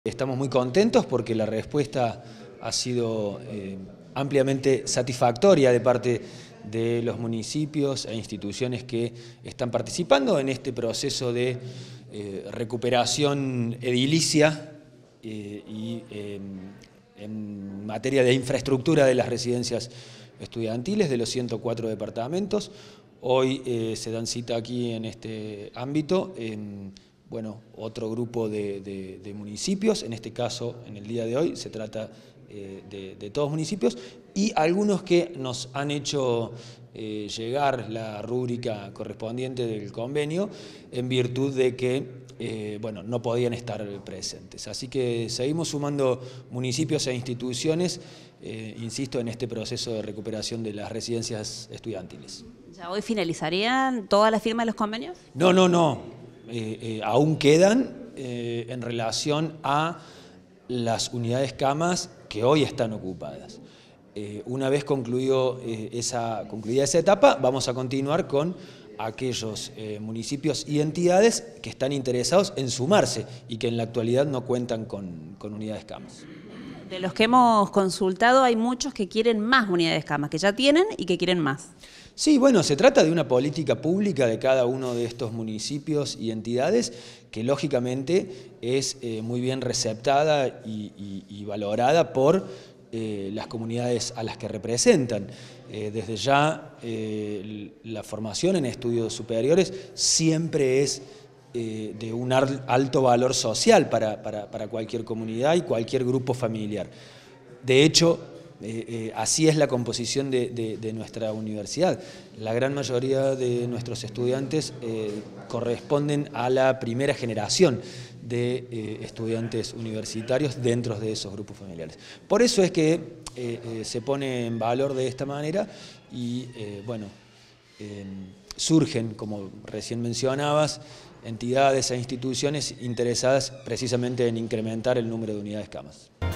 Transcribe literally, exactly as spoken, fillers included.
Estamos muy contentos porque la respuesta ha sido eh, ampliamente satisfactoria de parte de los municipios e instituciones que están participando en este proceso de eh, recuperación edilicia eh, y eh, en materia de infraestructura de las residencias estudiantiles de los ciento cuatro departamentos. Hoy eh, se dan cita aquí en este ámbito en bueno, otro grupo de, de, de municipios, en este caso, en el día de hoy, se trata eh, de, de todos municipios, y algunos que nos han hecho eh, llegar la rúbrica correspondiente del convenio en virtud de que eh, bueno, no podían estar presentes. Así que seguimos sumando municipios e instituciones, eh, insisto, en este proceso de recuperación de las residencias estudiantiles. ¿Ya hoy finalizarían todas las firmas de los convenios? No, no, no. Eh, eh, aún quedan eh, en relación a las unidades camas que hoy están ocupadas. Eh, una vez concluido, eh, esa, concluida esa etapa, vamos a continuar con aquellos eh, municipios y entidades que están interesados en sumarse y que en la actualidad no cuentan con, con unidades camas. De los que hemos consultado hay muchos que quieren más unidades camas, que ya tienen y que quieren más. Sí, bueno, se trata de una política pública de cada uno de estos municipios y entidades que lógicamente es eh, muy bien receptada y, y, y valorada por eh, las comunidades a las que representan. Eh, desde ya eh, la formación en estudios superiores siempre es eh, de un alto valor social para, para, para cualquier comunidad y cualquier grupo familiar. De hecho, Eh, eh, así es la composición de, de, de nuestra universidad. La gran mayoría de nuestros estudiantes eh, corresponden a la primera generación de eh, estudiantes universitarios dentro de esos grupos familiares. Por eso es que eh, eh, se pone en valor de esta manera y, eh, bueno, eh, surgen, como recién mencionabas, entidades e instituciones interesadas precisamente en incrementar el número de unidades camas.